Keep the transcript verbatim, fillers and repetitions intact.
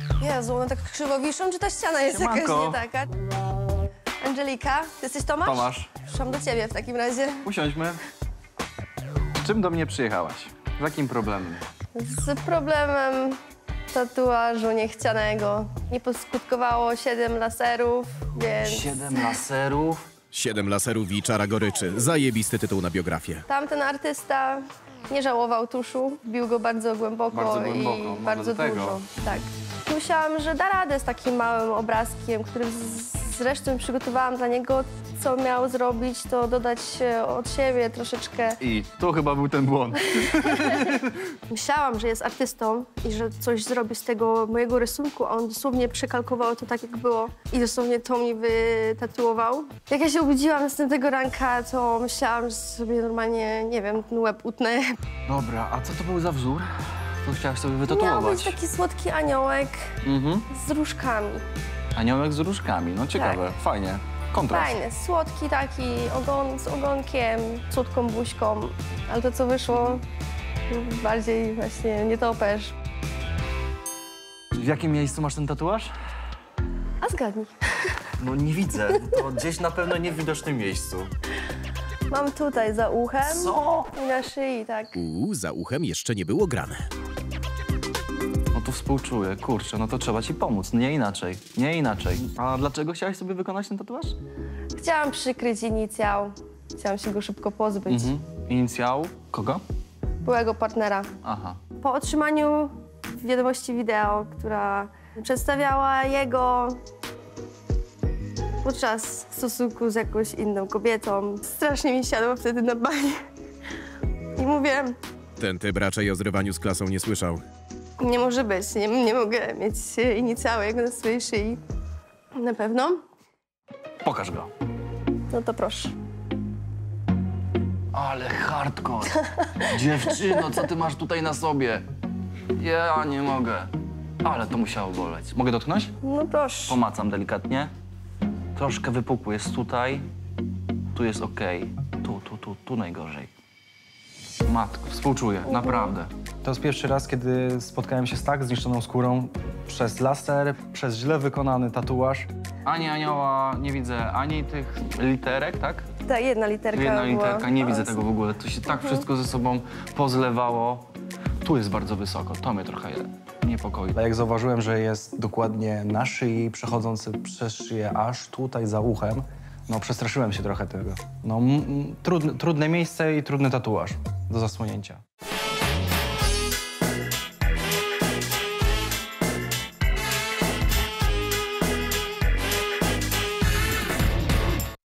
Jezu, one tak krzywo wiszą, czy ta ściana jest Siemanko. jakaś nie taka? Angelika, ty jesteś Tomasz? Tomasz. Przyszłam do ciebie w takim razie. Usiądźmy. Czym do mnie przyjechałaś? Z jakim problemem? Z problemem tatuażu niechcianego. Nie poskutkowało siedem laserów, więc... Siedem laserów? Siedem laserów i czara goryczy. Zajebisty tytuł na biografię. Tamten artysta nie żałował tuszu, bił go bardzo głęboko, Bardzo głęboko, i może bardzo do tego. dużo. Tak. Myślałam, że da radę z takim małym obrazkiem, który z- zresztą przygotowałam dla niego. Co miał zrobić, to dodać e, od siebie troszeczkę. I to chyba był ten błąd. Myślałam, że jest artystą i że coś zrobi z tego mojego rysunku, a on dosłownie przekalkował to tak, jak było i dosłownie to mi wytatuował. Jak ja się obudziłam następnego ranka, to myślałam, że sobie normalnie, nie wiem, ten łeb utnę. Dobra, a co to był za wzór? To chciałaś sobie Miał być wytatuować. taki słodki aniołek Mhm. z różkami. Aniołek z różkami, no ciekawe, fajnie. Kontrast. Fajny, słodki taki, ogon, z ogonkiem, cudką buźką, ale to, co wyszło, bardziej właśnie nietoperz. W jakim miejscu masz ten tatuaż? A zgadnij. No nie widzę, to gdzieś na pewno nie w widocznym miejscu. Mam tutaj za uchem Co? i na szyi, tak. Uuu, za uchem jeszcze nie było grane. No to współczuję, kurczę, no to trzeba ci pomóc, nie inaczej, nie inaczej. A dlaczego chciałaś sobie wykonać ten tatuaż? Chciałam przykryć inicjał. Chciałam się go szybko pozbyć. Mhm. Inicjał kogo? Byłego partnera. Aha. Po otrzymaniu wiadomości wideo, która przedstawiała jego podczas stosunku z jakąś inną kobietą, strasznie mi siadło wtedy na banie. I mówię, Ten typ raczej o zrywaniu z klasą nie słyszał. nie może być, nie, nie mogę mieć inicjałek na swojej szyi. Na pewno? Pokaż go. No to proszę. Ale hardcore. Dziewczyno, co ty masz tutaj na sobie? Ja nie mogę. Ale to musiało boleć. Mogę dotknąć? No proszę. Pomacam delikatnie. Troszkę wypukły jest tutaj. Tu jest okej. Tu, tu, tu, tu najgorzej. Matko, współczuję, naprawdę. To jest pierwszy raz, kiedy spotkałem się z tak zniszczoną skórą przez laser, przez źle wykonany tatuaż. Ani anioła nie widzę, ani tych literek, tak? Ta jedna literka Jedna była... literka, nie widzę Ale- tego w ogóle. To się tak wszystko ze sobą pozlewało. Tu jest bardzo wysoko, to mnie trochę niepokoi. Ale jak zauważyłem, że jest dokładnie na szyi, przechodzący przez szyję aż tutaj za uchem, no przestraszyłem się trochę tego. No m- m- trudne, trudne miejsce i trudny tatuaż do zasłonięcia.